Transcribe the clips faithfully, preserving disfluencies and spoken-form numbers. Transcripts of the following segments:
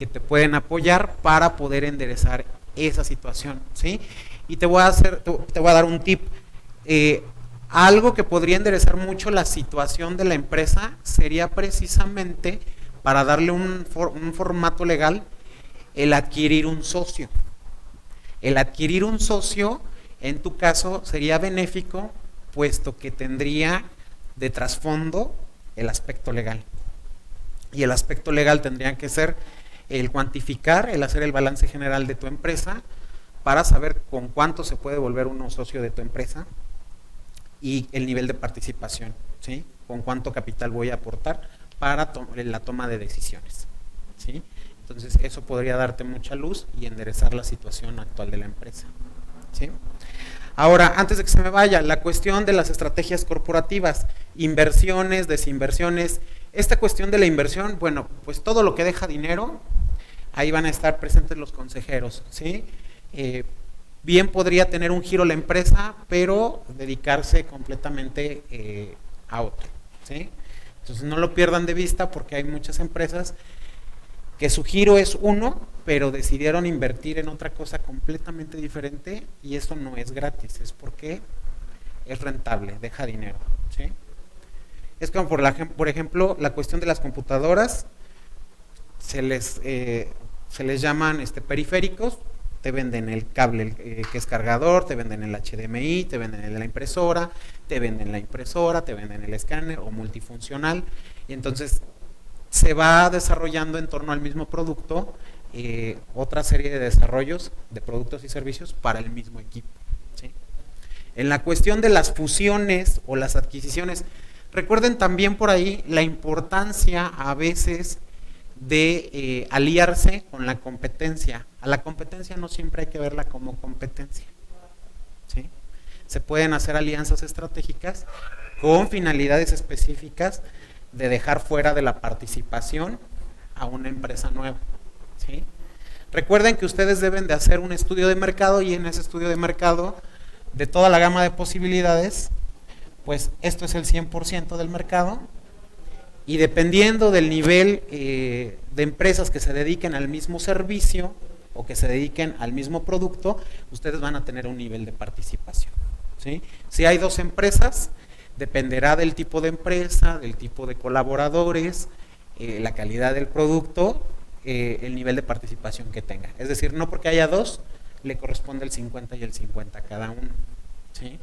que te pueden apoyar para poder enderezar esa situación, ¿sí? Y te voy a hacer, te voy a dar un tip. Eh, algo que podría enderezar mucho la situación de la empresa sería precisamente, para darle un, for, un formato legal, el adquirir un socio. El adquirir un socio, en tu caso, sería benéfico, puesto que tendría de trasfondo el aspecto legal. Y el aspecto legal tendría que ser el cuantificar, el hacer el balance general de tu empresa, para saber con cuánto se puede volver uno socio de tu empresa, y el nivel de participación, ¿sí? Con cuánto capital voy a aportar para to la toma de decisiones, ¿sí? Entonces eso podría darte mucha luz y enderezar la situación actual de la empresa, ¿sí? Ahora, antes de que se me vaya, la cuestión de las estrategias corporativas, inversiones, desinversiones. Esta cuestión de la inversión, bueno, pues todo lo que deja dinero, ahí van a estar presentes los consejeros, ¿sí? Eh, bien podría tener un giro la empresa, pero dedicarse completamente eh, a otro, ¿sí? Entonces no lo pierdan de vista, porque hay muchas empresas que su giro es uno, pero decidieron invertir en otra cosa completamente diferente, y eso no es gratis, es porque es rentable, deja dinero, ¿sí? Es como por, la, por ejemplo la cuestión de las computadoras, se les, eh, se les llaman este, periféricos. Te venden el cable eh, que es cargador, te venden el H D M I, te venden la impresora, te venden la impresora, te venden el escáner o multifuncional, y entonces se va desarrollando en torno al mismo producto eh, otra serie de desarrollos de productos y servicios para el mismo equipo, ¿sí? En la cuestión de las fusiones o las adquisiciones, recuerden también por ahí la importancia a veces de eh, aliarse con la competencia. A la competencia no siempre hay que verla como competencia, ¿sí? Se pueden hacer alianzas estratégicas con finalidades específicas de dejar fuera de la participación a una empresa nueva, ¿sí? Recuerden que ustedes deben de hacer un estudio de mercado, y en ese estudio de mercado, de toda la gama de posibilidades, pues esto es el cien por ciento del mercado, y dependiendo del nivel eh, de empresas que se dediquen al mismo servicio o que se dediquen al mismo producto, ustedes van a tener un nivel de participación, ¿sí? Si hay dos empresas, dependerá del tipo de empresa, del tipo de colaboradores, eh, la calidad del producto, eh, el nivel de participación que tenga. Es decir, no porque haya dos, le corresponde el cincuenta y el cincuenta a cada uno, ¿sí?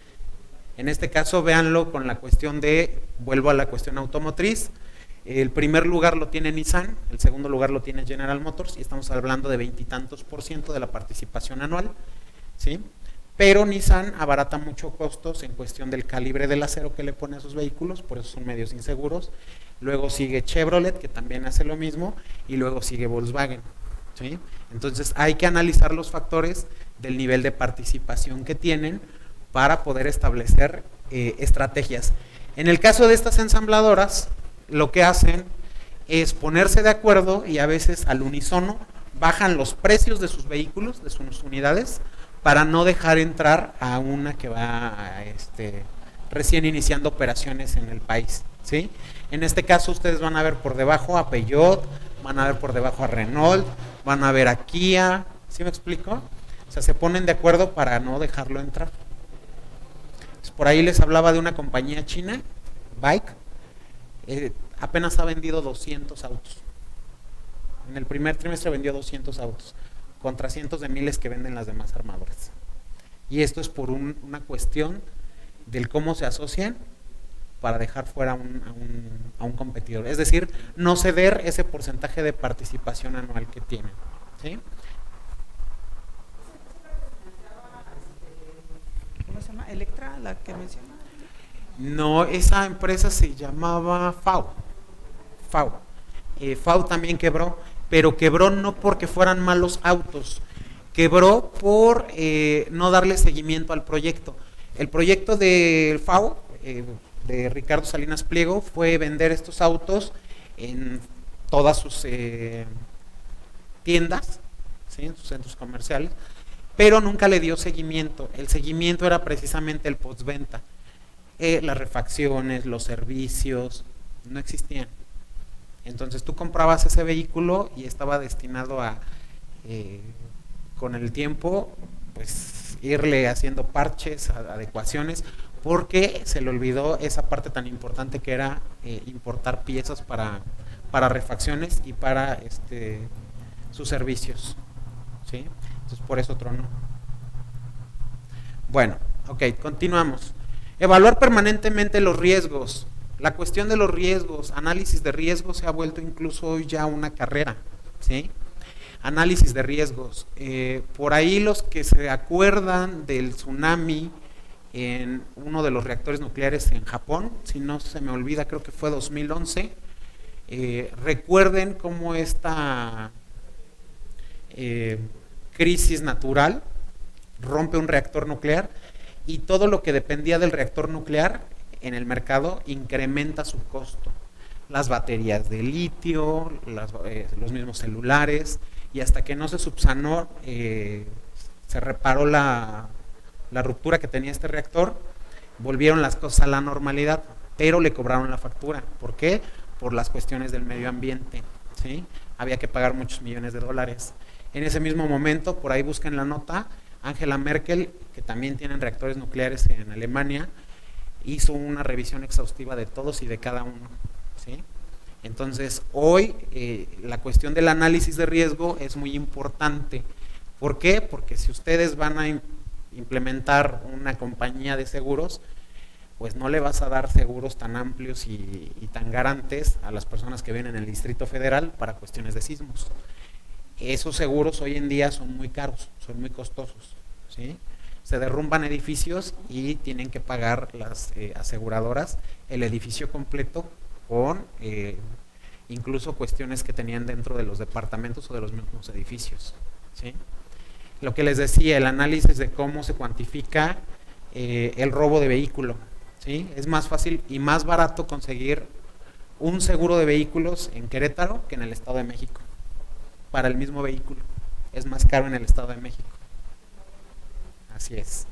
En este caso, véanlo con la cuestión de, vuelvo a la cuestión automotriz, el primer lugar lo tiene Nissan, el segundo lugar lo tiene General Motors, y estamos hablando de veintitantos por ciento de la participación anual, ¿sí? Pero Nissan abarata mucho costos en cuestión del calibre del acero que le pone a sus vehículos, por eso son medios inseguros. Luego sigue Chevrolet, que también hace lo mismo, y luego sigue Volkswagen, ¿sí? Entonces hay que analizar los factores del nivel de participación que tienen para poder establecer eh, estrategias. En el caso de estas ensambladoras, lo que hacen es ponerse de acuerdo, y a veces al unísono bajan los precios de sus vehículos, de sus unidades, para no dejar entrar a una que va a, este, recién iniciando operaciones en el país, ¿sí? En este caso ustedes van a ver por debajo a Peugeot, van a ver por debajo a Renault, van a ver a Kia, ¿sí me explico? O sea, se ponen de acuerdo para no dejarlo entrar. Por ahí les hablaba de una compañía china, Bike, eh, apenas ha vendido doscientos autos. En el primer trimestre vendió doscientos autos, contra cientos de miles que venden las demás armadoras. Y esto es por un, una cuestión del cómo se asocian para dejar fuera un, a, un, a un competidor. Es decir, no ceder ese porcentaje de participación anual que tienen, ¿sí? ¿Cómo se llama? ¿Electra, la que menciona? No, esa empresa se llamaba F A U. F A U. Eh, F A U también quebró, pero quebró no porque fueran malos autos, quebró por eh, no darle seguimiento al proyecto. El proyecto de F A U, eh, de Ricardo Salinas Pliego, fue vender estos autos en todas sus eh, tiendas, ¿sí? En sus centros comerciales, pero nunca le dio seguimiento. El seguimiento era precisamente el postventa. Eh, las refacciones, los servicios, no existían. Entonces tú comprabas ese vehículo y estaba destinado a, eh, con el tiempo, pues irle haciendo parches, adecuaciones, porque se le olvidó esa parte tan importante que era eh, importar piezas para, para refacciones y para este, sus servicios, ¿sí? Entonces por eso tronó. Bueno, ok, continuamos. Evaluar permanentemente los riesgos. La cuestión de los riesgos, análisis de riesgos se ha vuelto incluso hoy ya una carrera, ¿sí? Análisis de riesgos. Eh, por ahí los que se acuerdan del tsunami en uno de los reactores nucleares en Japón, si no se me olvida, creo que fue dos mil once, eh, recuerden cómo esta eh, crisis natural rompe un reactor nuclear y todo lo que dependía del reactor nuclear en el mercado incrementa su costo. Las baterías de litio, las, eh, los mismos celulares, y hasta que no se subsanó, eh, se reparó la, la ruptura que tenía este reactor, volvieron las cosas a la normalidad, pero le cobraron la factura. ¿Por qué? Por las cuestiones del medio ambiente, ¿sí? Había que pagar muchos millones de dólares. En ese mismo momento, por ahí busquen la nota, Angela Merkel, que también tienen reactores nucleares en Alemania, hizo una revisión exhaustiva de todos y de cada uno, ¿sí? Entonces, hoy eh, la cuestión del análisis de riesgo es muy importante. ¿Por qué? Porque si ustedes van a implementar una compañía de seguros, pues no le vas a dar seguros tan amplios y, y tan garantes a las personas que vienen en el Distrito Federal para cuestiones de sismos. Esos seguros hoy en día son muy caros, son muy costosos, ¿sí? Se derrumban edificios y tienen que pagar las eh, aseguradoras el edificio completo con eh, incluso cuestiones que tenían dentro de los departamentos o de los mismos edificios, ¿sí? Lo que les decía, el análisis de cómo se cuantifica eh, el robo de vehículo, ¿sí? Es más fácil y más barato conseguir un seguro de vehículos en Querétaro que en el Estado de México. Para el mismo vehículo es más caro en el Estado de México. Así es.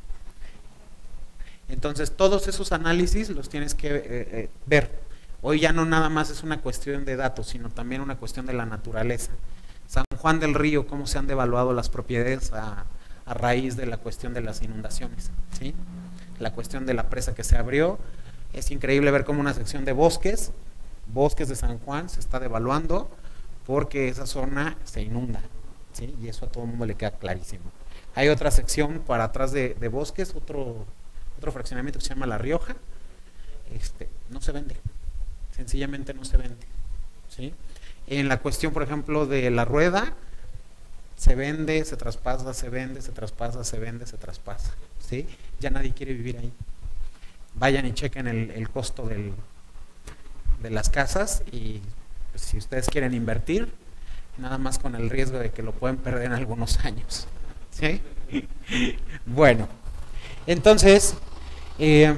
Entonces todos esos análisis los tienes que eh, eh, ver. Hoy ya no nada más es una cuestión de datos, sino también una cuestión de la naturaleza. San Juan del Río, cómo se han devaluado las propiedades a, a raíz de la cuestión de las inundaciones, ¿sí? La cuestión de la presa que se abrió. Es increíble ver cómo una sección de bosques, bosques de San Juan, se está devaluando porque esa zona se inunda, ¿sí? Y eso a todo el mundo le queda clarísimo. Hay otra sección para atrás de, de bosques, otro, otro fraccionamiento que se llama La Rioja, este, no se vende, sencillamente no se vende, ¿sí? En la cuestión, por ejemplo, de La Rueda, se vende, se traspasa, se vende, se traspasa, se vende, se traspasa, ¿sí? Ya nadie quiere vivir ahí. Vayan y chequen el, el costo del, de las casas y pues, si ustedes quieren invertir, nada más con el riesgo de que lo pueden perder en algunos años, ¿sí? Bueno, entonces, eh,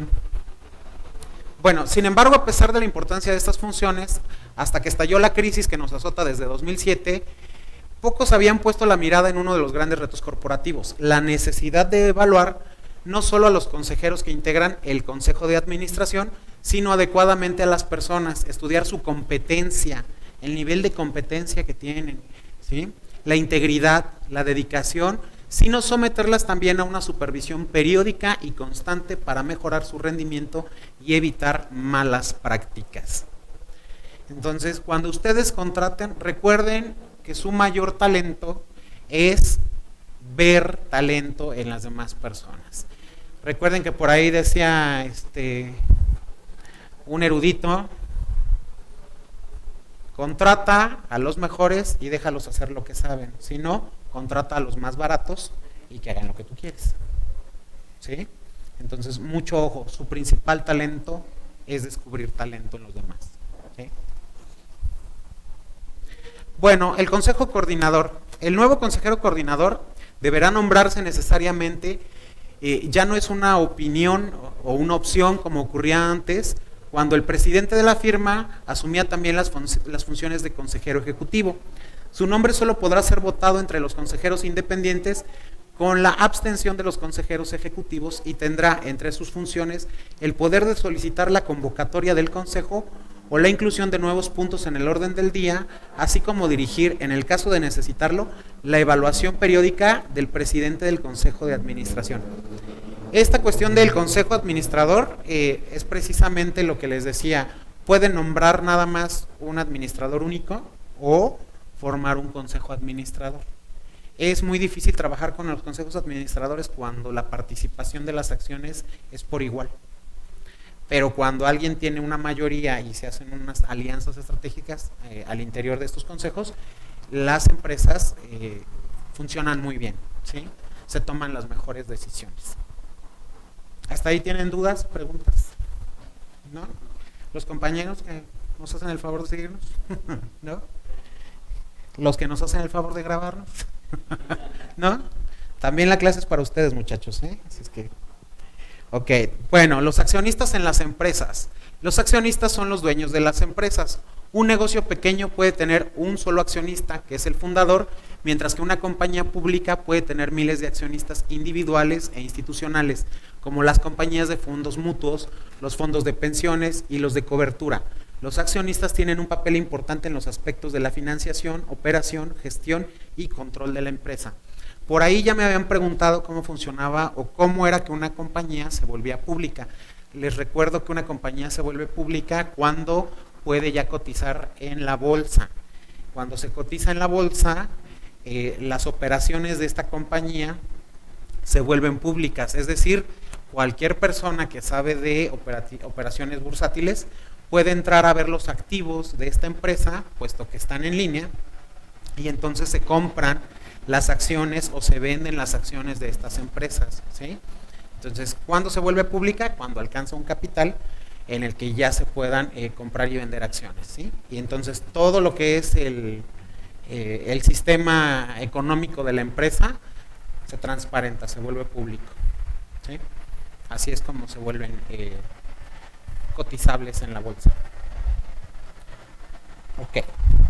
bueno, sin embargo, a pesar de la importancia de estas funciones, hasta que estalló la crisis que nos azota desde dos mil siete, pocos habían puesto la mirada en uno de los grandes retos corporativos, la necesidad de evaluar no solo a los consejeros que integran el Consejo de Administración, sino adecuadamente a las personas, estudiar su competencia, el nivel de competencia que tienen, ¿sí? La integridad, la dedicación, sino someterlas también a una supervisión periódica y constante para mejorar su rendimiento y evitar malas prácticas. Entonces, cuando ustedes contraten, recuerden que su mayor talento es ver talento en las demás personas. Recuerden que por ahí decía este un erudito, contrata a los mejores y déjalos hacer lo que saben, si no, contrata a los más baratos y que hagan lo que tú quieres, ¿sí? Entonces, mucho ojo, su principal talento es descubrir talento en los demás, ¿sí? Bueno, el consejo coordinador. El nuevo consejero coordinador deberá nombrarse necesariamente, eh, ya no es una opinión o una opción como ocurría antes, cuando el presidente de la firma asumía también las, fun las funciones de consejero ejecutivo. Su nombre solo podrá ser votado entre los consejeros independientes con la abstención de los consejeros ejecutivos y tendrá entre sus funciones el poder de solicitar la convocatoria del consejo o la inclusión de nuevos puntos en el orden del día, así como dirigir, en el caso de necesitarlo, la evaluación periódica del presidente del Consejo de Administración. Esta cuestión del Consejo Administrador eh, es precisamente lo que les decía, puede nombrar nada más un administrador único o formar un consejo administrador. Es muy difícil trabajar con los consejos administradores cuando la participación de las acciones es por igual. Pero cuando alguien tiene una mayoría y se hacen unas alianzas estratégicas eh, al interior de estos consejos, las empresas eh, funcionan muy bien, ¿sí? Se toman las mejores decisiones. ¿Hasta ahí tienen dudas, preguntas? ¿No? ¿Los compañeros que nos hacen el favor de seguirnos? ¿No? ¿Los que nos hacen el favor de grabarnos? ¿No? También la clase es para ustedes, muchachos, ¿eh? Así es que... Ok, bueno, los accionistas en las empresas. Los accionistas son los dueños de las empresas. Un negocio pequeño puede tener un solo accionista, que es el fundador, mientras que una compañía pública puede tener miles de accionistas individuales e institucionales, como las compañías de fondos mutuos, los fondos de pensiones y los de cobertura. Los accionistas tienen un papel importante en los aspectos de la financiación, operación, gestión y control de la empresa. Por ahí ya me habían preguntado cómo funcionaba o cómo era que una compañía se volvía pública. Les recuerdo que una compañía se vuelve pública cuando puede ya cotizar en la bolsa. Cuando se cotiza en la bolsa, eh, las operaciones de esta compañía se vuelven públicas, es decir, cualquier persona que sabe de operaciones bursátiles puede entrar a ver los activos de esta empresa, puesto que están en línea, y entonces se compran las acciones o se venden las acciones de estas empresas, ¿sí? Entonces, ¿cuándo se vuelve pública? Cuando alcanza un capital en el que ya se puedan eh, comprar y vender acciones, ¿sí? Y entonces todo lo que es el, eh, el sistema económico de la empresa se transparenta, se vuelve público, ¿sí? Así es como se vuelven eh, cotizables en la bolsa. Ok.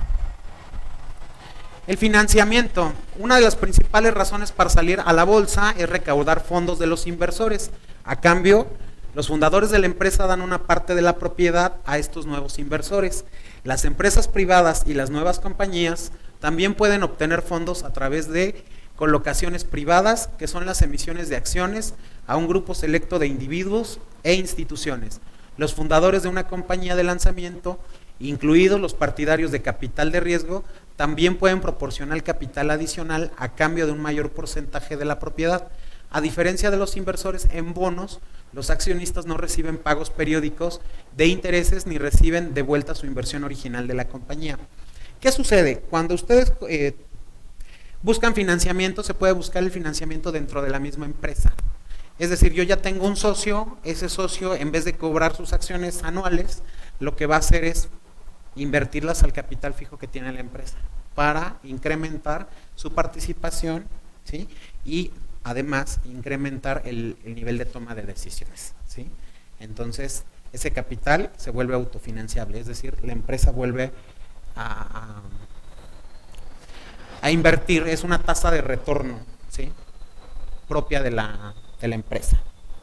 El financiamiento. Una de las principales razones para salir a la bolsa es recaudar fondos de los inversores. A cambio, los fundadores de la empresa dan una parte de la propiedad a estos nuevos inversores. Las empresas privadas y las nuevas compañías también pueden obtener fondos a través de colocaciones privadas, que son las emisiones de acciones a un grupo selecto de individuos e instituciones. Los fundadores de una compañía de lanzamiento, incluidos los partidarios de capital de riesgo, también pueden proporcionar capital adicional a cambio de un mayor porcentaje de la propiedad. A diferencia de los inversores en bonos, los accionistas no reciben pagos periódicos de intereses ni reciben de vuelta su inversión original de la compañía. ¿Qué sucede? Cuando ustedes eh, buscan financiamiento, se puede buscar el financiamiento dentro de la misma empresa. Es decir, yo ya tengo un socio, ese socio en vez de cobrar sus acciones anuales, lo que va a hacer es invertirlas al capital fijo que tiene la empresa para incrementar su participación, ¿sí? Y además incrementar el, el nivel de toma de decisiones, ¿sí? Entonces ese capital se vuelve autofinanciable, es decir, la empresa vuelve a, a, a invertir, es una tasa de retorno, ¿sí? Propia de la, de la empresa.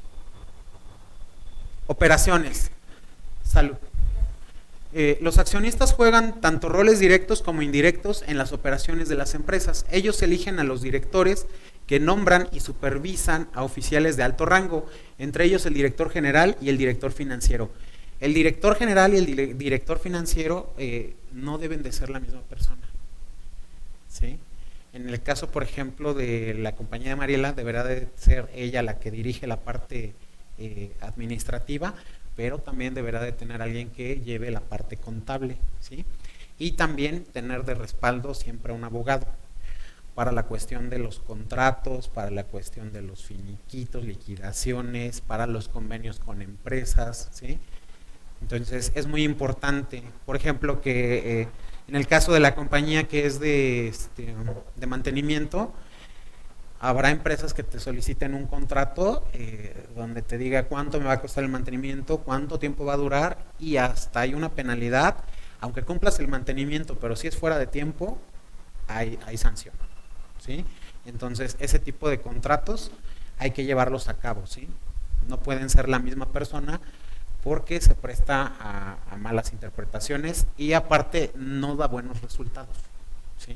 Operaciones. Salud. Eh, los accionistas juegan tanto roles directos como indirectos en las operaciones de las empresas. Ellos eligen a los directores que nombran y supervisan a oficiales de alto rango, entre ellos el director general y el director financiero. El director general y el director financiero eh, no deben de ser la misma persona, ¿sí? En el caso, por ejemplo, de la compañía de Mariela, deberá de ser ella la que dirige la parte eh, administrativa, pero también deberá de tener alguien que lleve la parte contable, ¿sí? Y también tener de respaldo siempre a un abogado para la cuestión de los contratos, para la cuestión de los finiquitos, liquidaciones, para los convenios con empresas, ¿sí? Entonces es muy importante, por ejemplo, que eh, en el caso de la compañía que es de, este, de mantenimiento, habrá empresas que te soliciten un contrato eh, donde te diga cuánto me va a costar el mantenimiento, cuánto tiempo va a durar y hasta hay una penalidad, aunque cumplas el mantenimiento, pero si es fuera de tiempo, hay, hay sanción, ¿sí? Entonces ese tipo de contratos hay que llevarlos a cabo, ¿sí? No pueden ser la misma persona porque se presta a, a malas interpretaciones y aparte no da buenos resultados, ¿sí?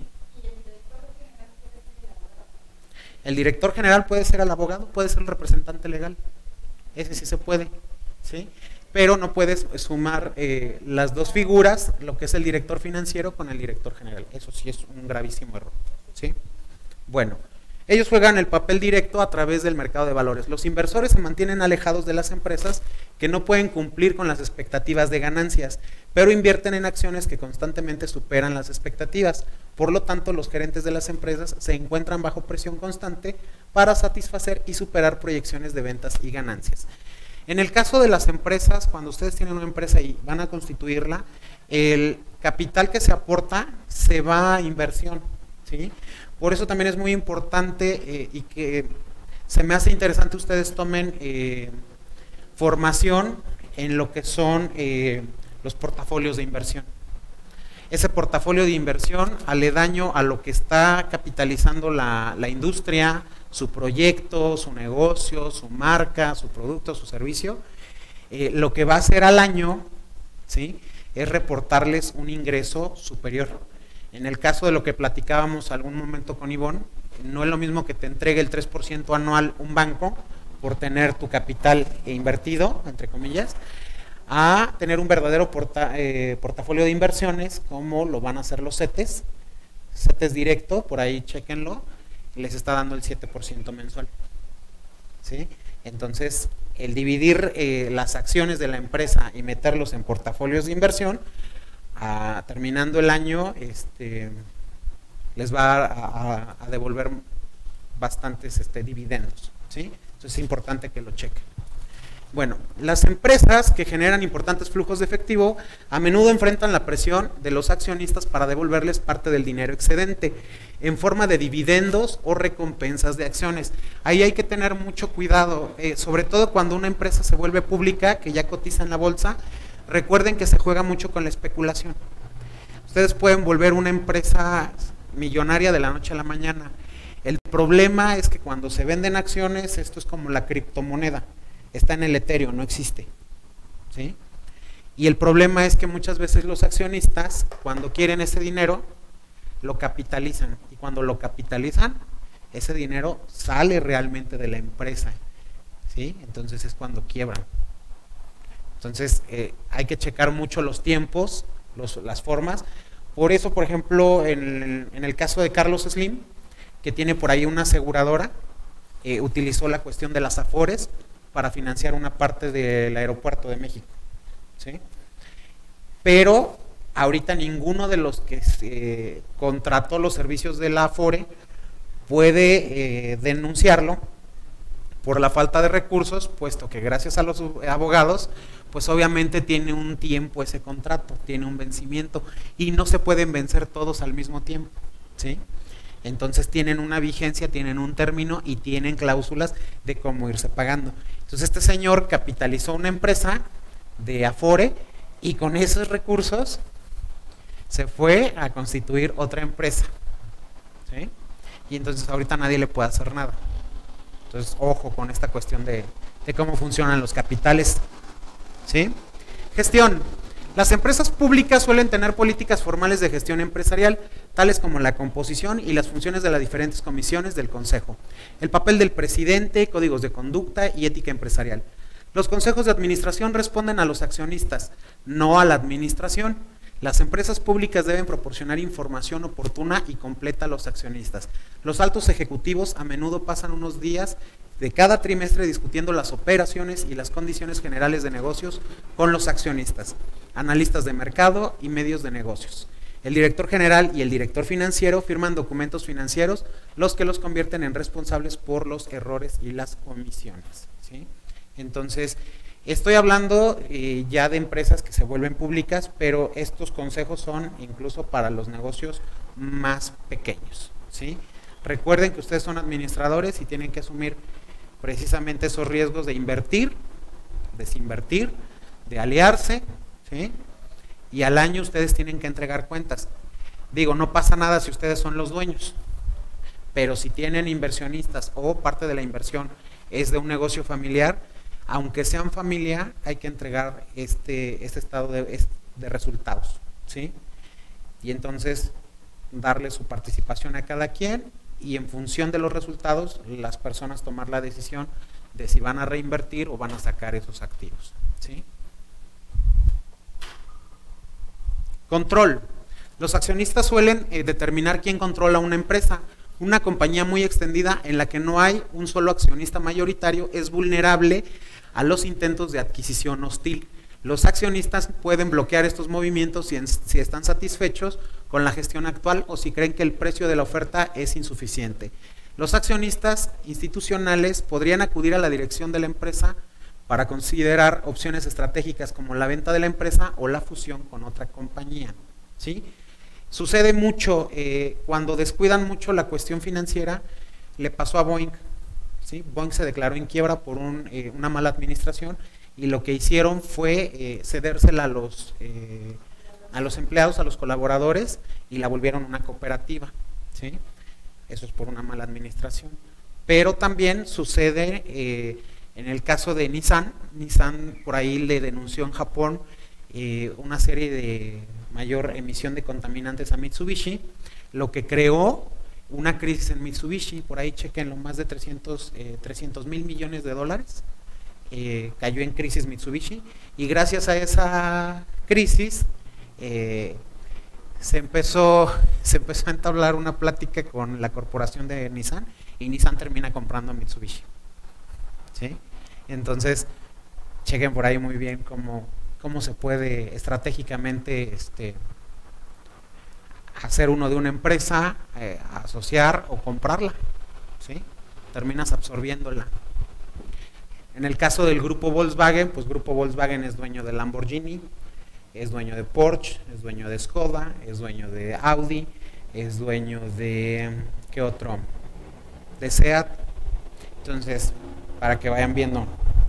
El director general puede ser el abogado, puede ser el representante legal, ese sí se puede, ¿sí? Pero no puedes sumar eh, las dos figuras, lo que es el director financiero con el director general, eso sí es un gravísimo error, ¿sí? Bueno, ellos juegan el papel directo a través del mercado de valores. Los inversores se mantienen alejados de las empresas que no pueden cumplir con las expectativas de ganancias, pero invierten en acciones que constantemente superan las expectativas. Por lo tanto, los gerentes de las empresas se encuentran bajo presión constante para satisfacer y superar proyecciones de ventas y ganancias. En el caso de las empresas, cuando ustedes tienen una empresa y van a constituirla, el capital que se aporta se va a inversión, ¿sí? Por eso también es muy importante eh, y que se me hace interesante ustedes tomen eh, formación en lo que son eh, los portafolios de inversión. Ese portafolio de inversión aledaño a lo que está capitalizando la, la industria, su proyecto, su negocio, su marca, su producto, su servicio, eh, lo que va a hacer al año, ¿sí?, es reportarles un ingreso superior. En el caso de lo que platicábamos algún momento con Ivonne, no es lo mismo que te entregue el tres por ciento anual un banco por tener tu capital invertido, entre comillas, a tener un verdadero porta, eh, portafolio de inversiones como lo van a hacer los CETES. CETES directo, por ahí chéquenlo, les está dando el siete por ciento mensual, ¿sí? Entonces, el dividir eh, las acciones de la empresa y meterlos en portafolios de inversión, a, terminando el año, este, les va a, a, a devolver bastantes este, dividendos, ¿sí? Entonces es importante que lo chequen. Bueno, las empresas que generan importantes flujos de efectivo a menudo enfrentan la presión de los accionistas para devolverles parte del dinero excedente en forma de dividendos o recompensas de acciones. Ahí hay que tener mucho cuidado, eh, sobre todo cuando una empresa se vuelve pública, que ya cotiza en la bolsa. Recuerden que se juega mucho con la especulación. Ustedes pueden volver una empresa millonaria de la noche a la mañana. El problema es que cuando se venden acciones, esto es como la criptomoneda. Está en el etéreo, no existe, ¿sí? Y el problema es que muchas veces los accionistas, cuando quieren ese dinero, lo capitalizan. Y cuando lo capitalizan, ese dinero sale realmente de la empresa, ¿sí? Entonces es cuando quiebran. Entonces eh, hay que checar mucho los tiempos, los, las formas. Por eso, por ejemplo, en, en el caso de Carlos Slim, que tiene por ahí una aseguradora, eh, utilizó la cuestión de las afores para financiar una parte del aeropuerto de México, ¿sí? Pero ahorita ninguno de los que se contrató los servicios de la Afore puede eh, denunciarlo por la falta de recursos, puesto que gracias a los abogados, pues obviamente tiene un tiempo ese contrato, tiene un vencimiento y no se pueden vencer todos al mismo tiempo, ¿sí? Entonces tienen una vigencia, tienen un término y tienen cláusulas de cómo irse pagando. Entonces este señor capitalizó una empresa de Afore y con esos recursos se fue a constituir otra empresa, ¿sí? Y entonces ahorita nadie le puede hacer nada. Entonces ojo con esta cuestión de, de cómo funcionan los capitales, ¿sí? Gestión. Las empresas públicas suelen tener políticas formales de gestión empresarial, tales como la composición y las funciones de las diferentes comisiones del consejo, el papel del presidente, códigos de conducta y ética empresarial. Los consejos de administración responden a los accionistas, no a la administración. Las empresas públicas deben proporcionar información oportuna y completa a los accionistas. Los altos ejecutivos a menudo pasan unos días de cada trimestre discutiendo las operaciones y las condiciones generales de negocios con los accionistas, analistas de mercado y medios de negocios. El director general y el director financiero firman documentos financieros, los que los convierten en responsables por los errores y las omisiones, ¿sí? Entonces, estoy hablando eh, ya de empresas que se vuelven públicas, pero estos consejos son incluso para los negocios más pequeños, ¿sí? Recuerden que ustedes son administradores y tienen que asumir precisamente esos riesgos de invertir, desinvertir, de aliarse, ¿sí? Y al año ustedes tienen que entregar cuentas. Digo, no pasa nada si ustedes son los dueños, pero si tienen inversionistas o parte de la inversión es de un negocio familiar, aunque sean familia, hay que entregar este, este estado de, de resultados, ¿sí? Y entonces darle su participación a cada quien y en función de los resultados, las personas tomar la decisión de si van a reinvertir o van a sacar esos activos, ¿sí? Control. Los accionistas suelen eh, determinar quién controla una empresa. Una compañía muy extendida en la que no hay un solo accionista mayoritario es vulnerable a los intentos de adquisición hostil. Los accionistas pueden bloquear estos movimientos si, en, si están satisfechos con la gestión actual o si creen que el precio de la oferta es insuficiente. Los accionistas institucionales podrían acudir a la dirección de la empresa para considerar opciones estratégicas como la venta de la empresa o la fusión con otra compañía, ¿sí? Sucede mucho eh, cuando descuidan mucho la cuestión financiera. Le pasó a Boeing, ¿sí? Boeing se declaró en quiebra por un, eh, una mala administración y lo que hicieron fue eh, cedérsela a los, eh, a los empleados, a los colaboradores y la volvieron una cooperativa, ¿sí? Eso es por una mala administración. Pero también sucede eh, en el caso de Nissan. Nissan por ahí le denunció en Japón eh, una serie de mayor emisión de contaminantes a Mitsubishi, lo que creó una crisis en Mitsubishi. Por ahí chequenlo, más de trescientos mil millones de dólares eh, cayó en crisis Mitsubishi, y gracias a esa crisis eh, se empezó se empezó a entablar una plática con la corporación de Nissan y Nissan termina comprando a Mitsubishi, ¿sí? Entonces chequen por ahí muy bien cómo cómo se puede estratégicamente este, hacer uno de una empresa, eh, asociar o comprarla, ¿sí? Terminas absorbiéndola. En el caso del grupo Volkswagen, pues grupo Volkswagen es dueño de Lamborghini, es dueño de Porsche, es dueño de Skoda, es dueño de Audi, es dueño de, ¿qué otro? De SEAT. Entonces, para que vayan viendo.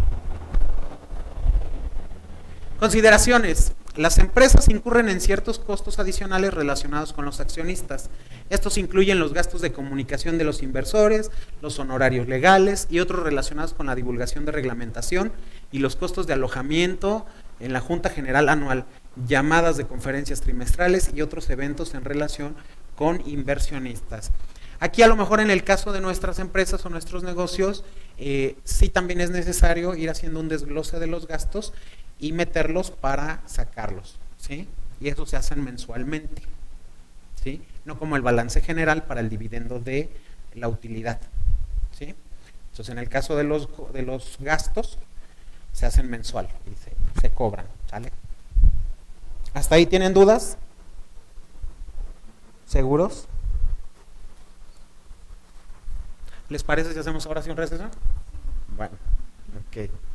Consideraciones. Las empresas incurren en ciertos costos adicionales relacionados con los accionistas. Estos incluyen los gastos de comunicación de los inversores, los honorarios legales y otros relacionados con la divulgación de reglamentación y los costos de alojamiento en la Junta General Anual, llamadas de conferencias trimestrales y otros eventos en relación con inversionistas. Aquí a lo mejor en el caso de nuestras empresas o nuestros negocios, eh, sí también es necesario ir haciendo un desglose de los gastos y meterlos para sacarlos, ¿sí? Y eso se hace mensualmente, ¿sí? No como el balance general para el dividendo de la utilidad, ¿sí? Entonces en el caso de los, de los gastos se hacen mensual y se, se cobran, ¿sale? ¿Hasta ahí tienen dudas? ¿Seguros? ¿Les parece si hacemos oración recesión? Bueno, ok.